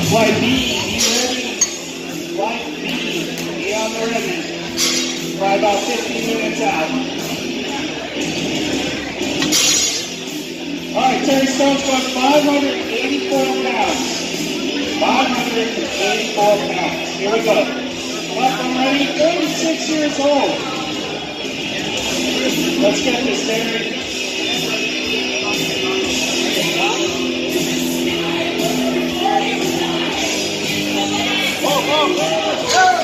Flight B, be ready. Flight B, be on the ready. Probably about 15 minutes out. Alright, Terry Stone's got 584 pounds. 584 pounds. Here we go. Up and ready, 36 years old. Let's get this, Terry. Oh, oh, oh.